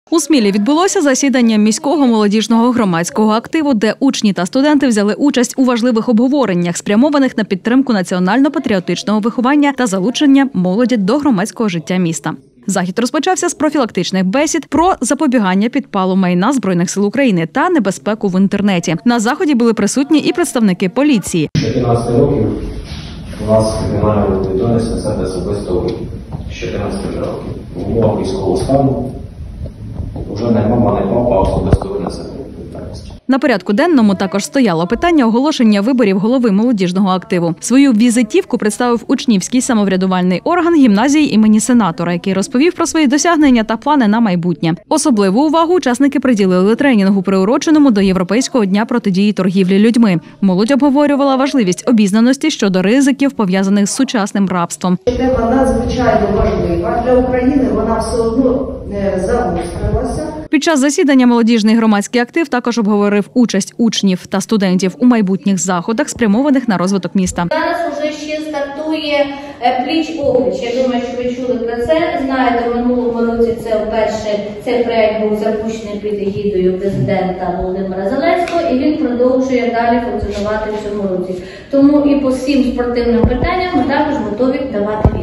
У Смілі відбулося засідання міського молодіжного громадського активу, де учні та студенти взяли участь у важливих обговореннях, спрямованих на підтримку національно-патріотичного виховання та залучення молоді до громадського життя міста. Захід розпочався з профілактичних бесід про запобігання підпалу майна Збройних сил України та небезпеку в інтернеті. На заході були присутні і представники поліції. 14 років у нас кримінальна відповідальність несе особисто з 14 років. В умовах військового стану вже не мама, не папа, а особисто винесе відповідальність. На порядку денному також стояло питання оголошення виборів голови молодіжного активу. Свою візитівку представив учнівський самоврядувальний орган гімназії імені сенатора, який розповів про свої досягнення та плани на майбутнє. Особливу увагу учасники приділили тренінгу, приуроченому до Європейського дня протидії торгівлі людьми. Молодь обговорювала важливість обізнаності щодо ризиків, пов'язаних з сучасним рабством. Тема надзвичайно важлива для України, вона все одно загострилася. Під час засідання молодіжний громадський актив також обговорив участь учнів та студентів у майбутніх заходах, спрямованих на розвиток міста. Зараз вже ще стартує пліч-опліч. Я думаю, що ви чули про це. Знаєте, в минулому році цей проект був запущений під егідою президента Володимира Зеленського, і він продовжує далі функціонувати в цьому році. Тому і по всім спортивним питанням ми також готові давати відповідь.